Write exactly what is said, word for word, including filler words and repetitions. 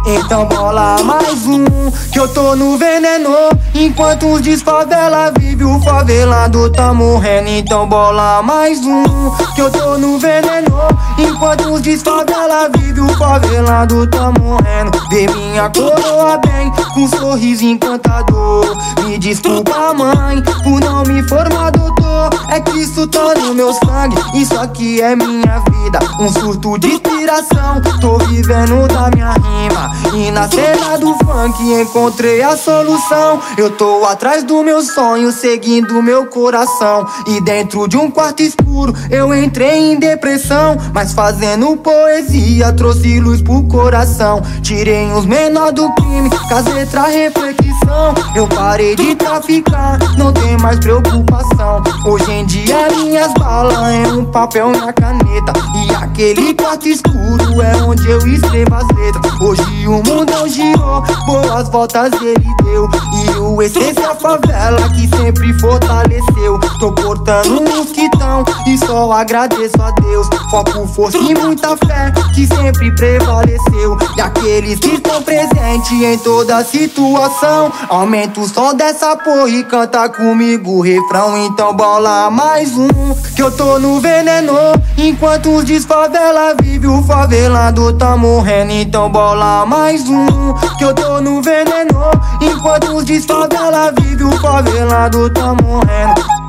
Então bola mais um, que eu tô no veneno. Enquanto os desfavela vive, o favelado tá morrendo. Então bola mais um, que eu tô no veneno. Enquanto os desfavela vive, o favelado tá morrendo. Vê minha coroa bem, com um sorriso encantador. Me desculpa mãe, por não me formar doutor. É que isso tá no meu sangue, isso aqui é minha vida. Um surto de inspiração, tô vivendo da minha rima. E na cena do funk encontrei a solução. Eu tô atrás do meu sonho, seguindo meu coração. E dentro de um quarto escuro eu entrei em depressão, mas fazendo poesia trouxe luz pro coração. Tirei os menores do crime, com as letras reflexão. Eu parei de traficar, não tem mais preocupação. Hoje em dia minhas balas é um papel na caneta. E aquele quarto escuro é onde eu escrevo as letras. Hoje o mundão girou, boas voltas ele deu. E o Essência Favela que sempre fortaleceu. Tô portando uns quitão e só agradeço a Deus. Foco, força e muita fé que sempre prevaleceu. E aqueles que estão presentes em toda situação, aumenta o som dessa porra e canta comigo o refrão. Então bola mais um, que eu tô no veneno. Enquanto os desfavela vive, o favelado tá morrendo. Então bola mais um, que eu tô no veneno. Enquanto os desfavela vive, o favelado tá morrendo.